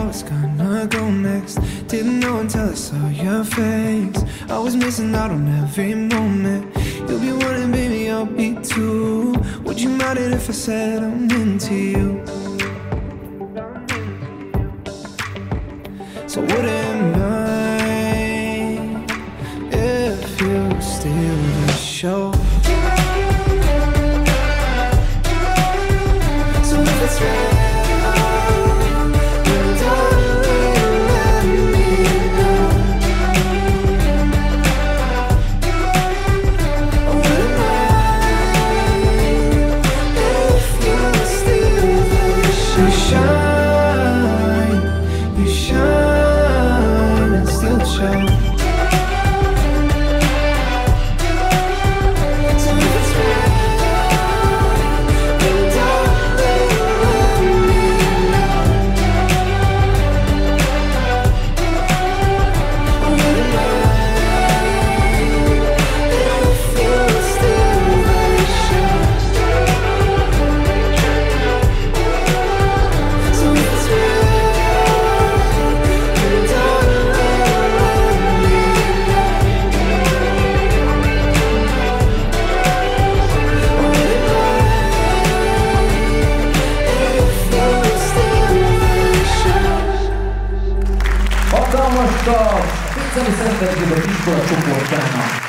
I was gonna go next. Didn't know until I saw your face. I was missing out on every moment. You'll be wanting, baby, I'll be too. Would you mind it if I said I'm into you? So wouldn't mind if you steal the show. So if it's real, Hatalmas taps! Szerinted a Iskola csoportjának!